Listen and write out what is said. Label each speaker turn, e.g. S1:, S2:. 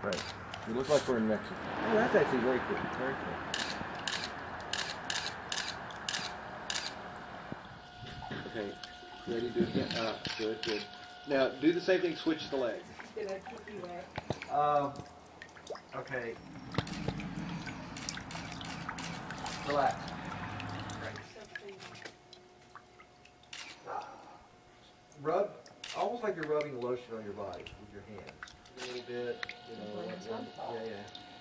S1: Right. We look like we're in Mexico. Oh, that's actually very cool. Very cool. Okay. Ready to do it again? Good, good. Now, do the same thing, switch the leg.
S2: Did I keep you wet?
S1: Okay. Relax. Rub, almost like you're rubbing lotion on your body with your hands. A little bit, you know. Yeah, yeah.